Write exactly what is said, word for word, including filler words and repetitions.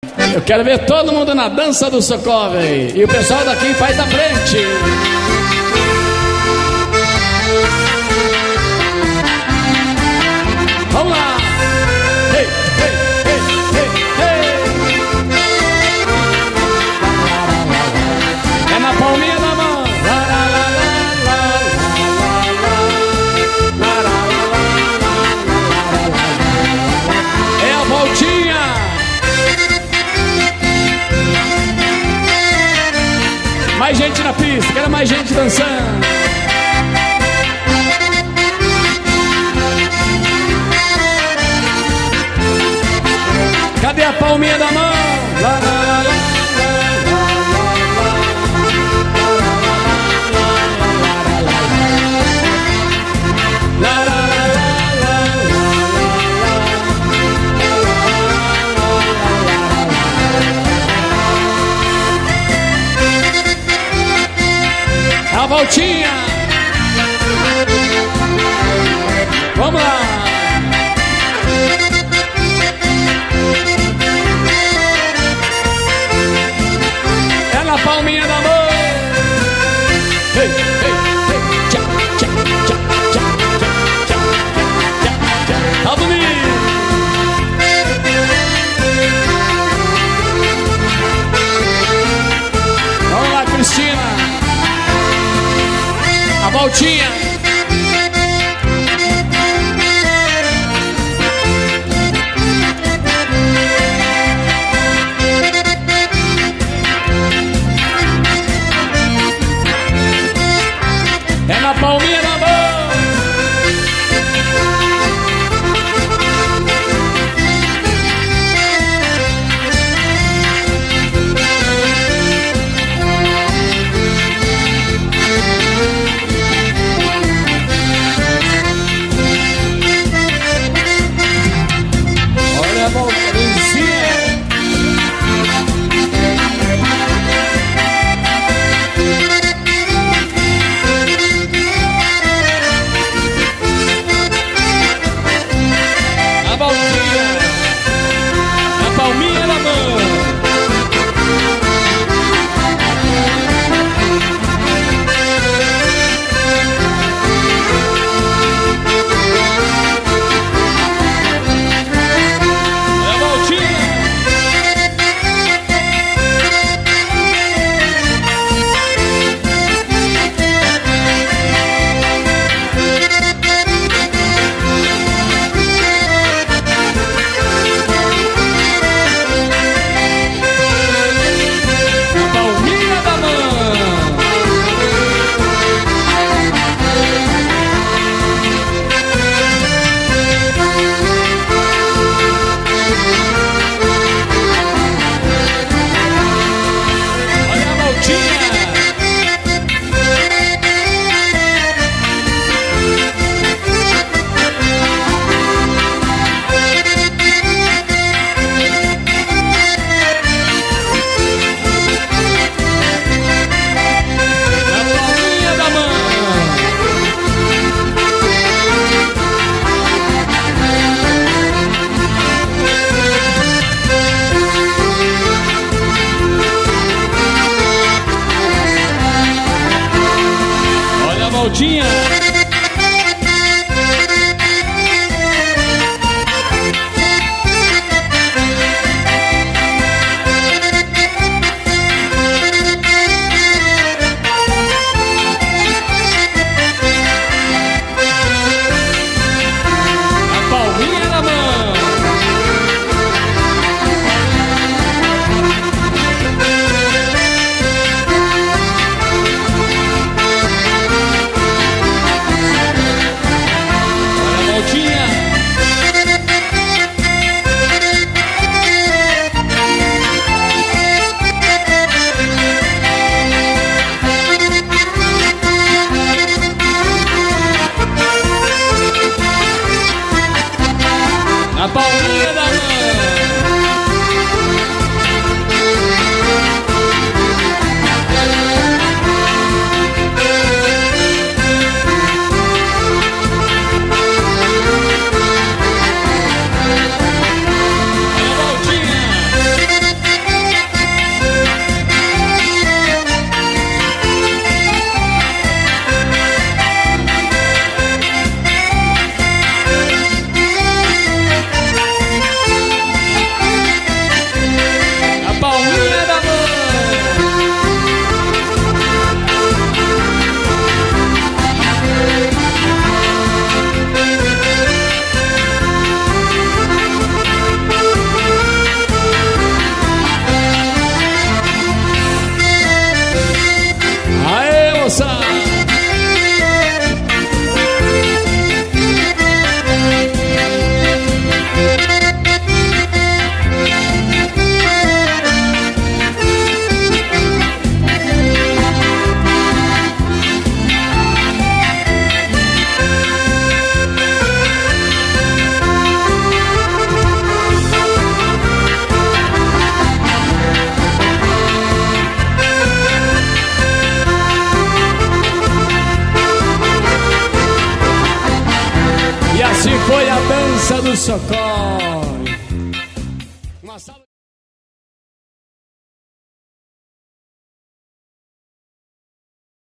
Eu quero ver todo mundo na dança do socorro aí. E o pessoal daqui faz a frente. Vamos lá. Hey, hey, hey, hey, hey. É na palminha da mão. É a voltinha. Mais gente na pista, quero mais gente dançando. Cadê a palminha da mão? Lá, lá, lá, lá. A voltinha. Vamos lá. É na palminha da mão. Ei, ei, ei. Tchá, tchá, tchá, tchá, tchá, tchá, tchá, tchá. Tá bonito. Vamos lá, Cristina. A voltinha. É na palminha da mão. Olha a voltinha. A voltinha. A palminha da mão. Voltinha. A palminha da mão. Essa do Socorro.